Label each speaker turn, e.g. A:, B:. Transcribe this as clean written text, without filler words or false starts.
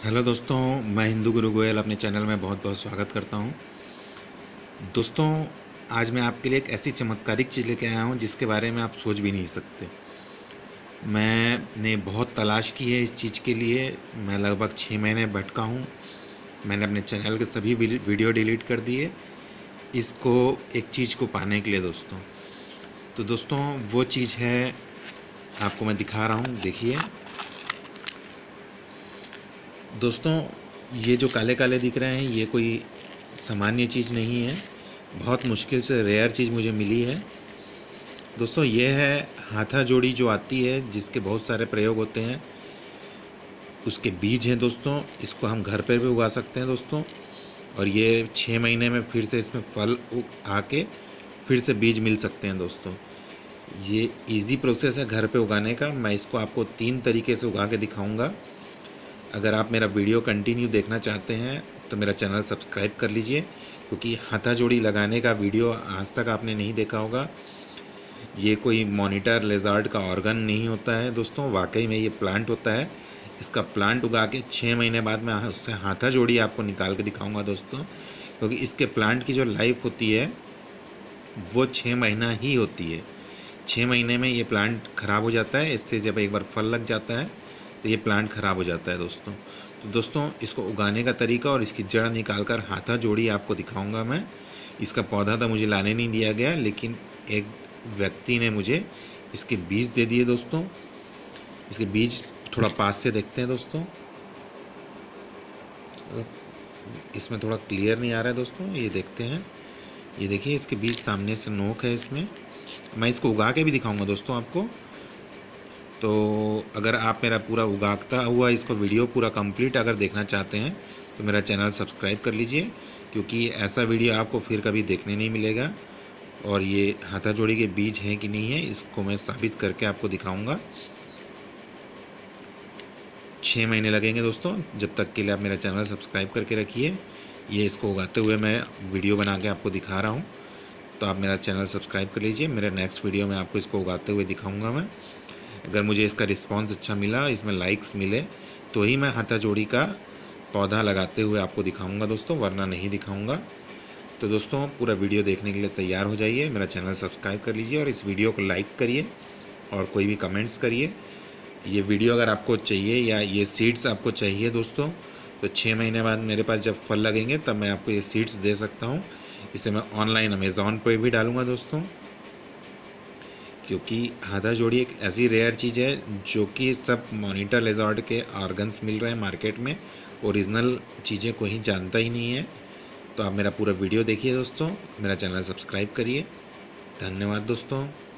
A: Hello दोस्तों, मैं हिंदू गुरु गोयल अपने चैनल में बहुत बहुत स्वागत करता हूं। दोस्तों, आज मैं आपके लिए एक ऐसी चमत्कारिक चीज़ लेके आया हूं जिसके बारे में आप सोच भी नहीं सकते। मैंने बहुत तलाश की है इस चीज़ के लिए। मैं लगभग 6 महीने भटका हूं। मैंने अपने चैनल के सभी वीडियो डिलीट कर दिए इसको एक चीज़ को पाने के लिए दोस्तों। तो दोस्तों, वो चीज़ है, आपको मैं दिखा रहा हूँ, देखिए दोस्तों। ये जो काले काले दिख रहे हैं ये कोई सामान्य चीज़ नहीं है। बहुत मुश्किल से रेयर चीज़ मुझे मिली है दोस्तों। ये है हाथा जोड़ी जो आती है, जिसके बहुत सारे प्रयोग होते हैं। उसके बीज हैं दोस्तों। इसको हम घर पर भी उगा सकते हैं दोस्तों। और ये 6 महीने में फिर से इसमें फल आके फिर से बीज मिल सकते हैं दोस्तों। ये इजी प्रोसेस है घर पे उगाने का। मैं इसको आपको 3 तरीके से उगा के दिखाऊंगा। अगर आप मेरा वीडियो कंटिन्यू देखना चाहते हैं तो मेरा चैनल सब्सक्राइब कर लीजिए, क्योंकि हाथा जोड़ी लगाने का वीडियो आज तक आपने नहीं देखा होगा। ये कोई मॉनिटर लेजार्ड का ऑर्गन नहीं होता है दोस्तों, वाकई में ये प्लांट होता है। इसका प्लांट उगा के 6 महीने बाद मैं उससे हाथा जोड़ी आपको निकाल के दिखाऊंगा दोस्तों, क्योंकि इसके प्लांट की जो लाइफ होती है वो 6 महीना ही होती है। 6 महीने में ये प्लांट ख़राब हो जाता है। इससे जब एक बार फल लग जाता है तो ये प्लांट ख़राब हो जाता है दोस्तों। तो दोस्तों, इसको उगाने का तरीका और इसकी जड़ निकाल कर हाथा जोड़ी आपको दिखाऊंगा मैं। इसका पौधा तो मुझे लाने नहीं दिया गया, लेकिन एक व्यक्ति ने मुझे इसके बीज दे दिए दोस्तों। इसके बीज थोड़ा पास से देखते हैं दोस्तों। इसमें थोड़ा क्लियर नहीं आ रहा है दोस्तों, ये देखते हैं। ये देखिए, इसके बीज सामने से नोक है इसमें। मैं इसको उगा के भी दिखाऊंगा दोस्तों आपको। तो अगर आप मेरा पूरा उगाता हुआ इसको वीडियो पूरा कंप्लीट अगर देखना चाहते हैं तो मेरा चैनल सब्सक्राइब कर लीजिए, क्योंकि ऐसा वीडियो आपको फिर कभी देखने नहीं मिलेगा। और ये हाथा जोड़ी के बीज हैं कि नहीं है, इसको मैं साबित करके आपको दिखाऊंगा। 6 महीने लगेंगे दोस्तों, जब तक के लिए आप मेरा चैनल सब्सक्राइब करके रखिए। ये इसको उगाते हुए मैं वीडियो बना के आपको दिखा रहा हूँ, तो आप मेरा चैनल सब्सक्राइब कर लीजिए। मेरे नेक्स्ट वीडियो में आपको इसको उगाते हुए दिखाऊंगा मैं। अगर मुझे इसका रिस्पांस अच्छा मिला, इसमें लाइक्स मिले, तो ही मैं हाथा जोड़ी का पौधा लगाते हुए आपको दिखाऊंगा दोस्तों, वरना नहीं दिखाऊंगा। तो दोस्तों, पूरा वीडियो देखने के लिए तैयार हो जाइए। मेरा चैनल सब्सक्राइब कर लीजिए और इस वीडियो को लाइक करिए और कोई भी कमेंट्स करिए। ये वीडियो अगर आपको चाहिए या ये सीड्स आपको चाहिए दोस्तों, तो 6 महीने बाद मेरे पास जब फल लगेंगे तब मैं आपको ये सीड्स दे सकता हूँ। इसे मैं ऑनलाइन अमेज़ॉन पर भी डालूँगा दोस्तों, क्योंकि हाथा जोड़ी एक ऐसी रेयर चीज़ है जो कि सब मॉनिटर लेजॉर्ड के ऑर्गन्स मिल रहे हैं मार्केट में। ओरिजिनल चीज़ें कोई जानता ही नहीं है। तो आप मेरा पूरा वीडियो देखिए दोस्तों, मेरा चैनल सब्सक्राइब करिए। धन्यवाद दोस्तों।